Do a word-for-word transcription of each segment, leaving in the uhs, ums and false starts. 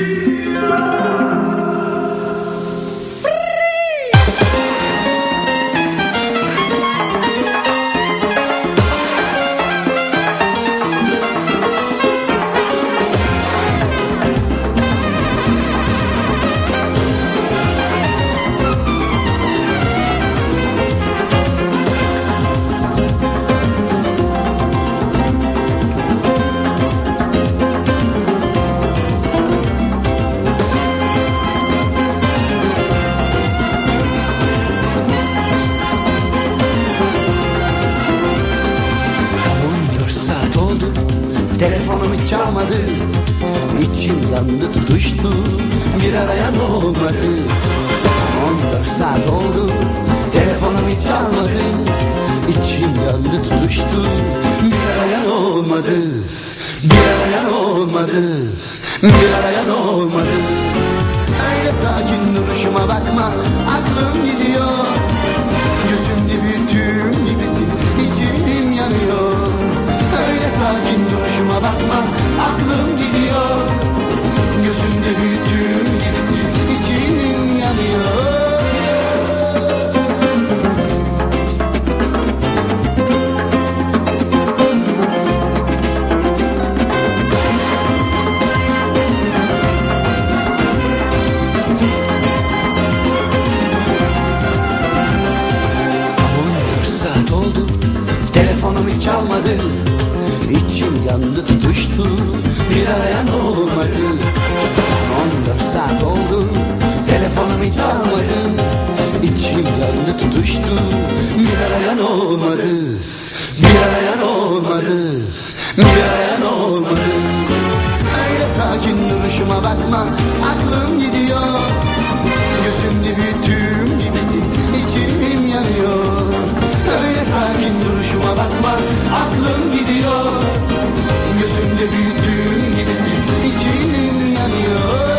Telefonum hiç çalmadı, içim yandı tutuştu, bir arayan olmadı. On dört saat oldu, telefonum hiç çalmadı, içim yandı tutuştu, bir arayan olmadı. Bir arayan olmadı, bir arayan olmadı. Öyle sakin duruşuma bakma, aklım gidiyor. Gözümde büyüttüğüm gibisin, içim yanıyor. Öyle sakin duruşuma bakma, aklım gidiyor. Gözümde büyüttüğüm gibisin, içim yanıyor. Telefonum hiç çalmadı, içim yandı tutuştu, bir arayan olmadı. On dört saat oldu, telefonum hiç çalmadı, içim yandı tutuştu, bir arayan olmadı. Bir arayan olmadı, bir arayan olmadı. Öyle sakin duruşuma bakma, aklım gidiyor. Gözümde büyüttüğüm gibisin, içim yanıyor. Öyle sakin duruşuma bakma, aklım gidiyor. Gözümde büyüttüğüm gibisin, içim yanıyor.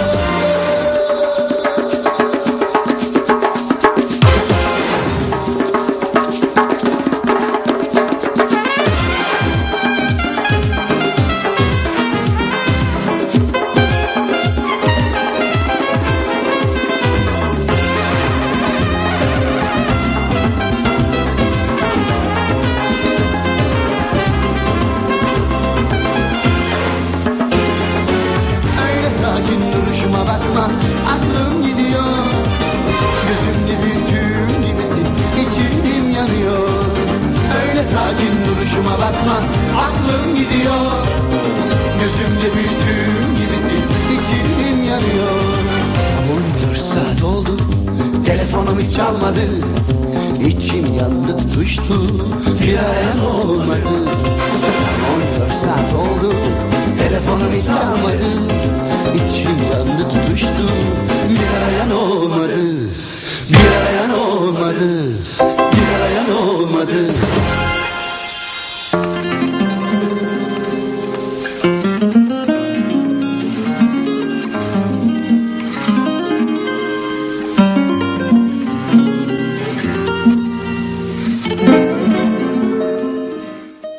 Bakma, aklım gidiyor. Gözümde büyüttüğüm gibisin, içim yanıyor. Öyle sakin duruşuma bakma, aklım gidiyor. Gözümde büyüttüğüm gibisin, içim yanıyor. On dört saat oldu, telefonum hiç çalmadı, içim yandı tutuştu, bir arayan olmadı. On dört saat oldu, telefonum hiç çalmadı,